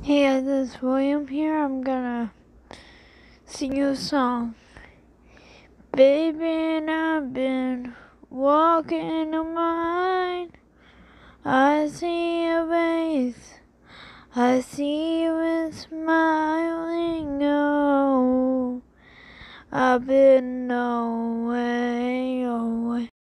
Hey, this is William here. I'm gonna sing you a song. Baby, and I've been walking a mile. I see your face. I see you smiling. Oh, I've been knowing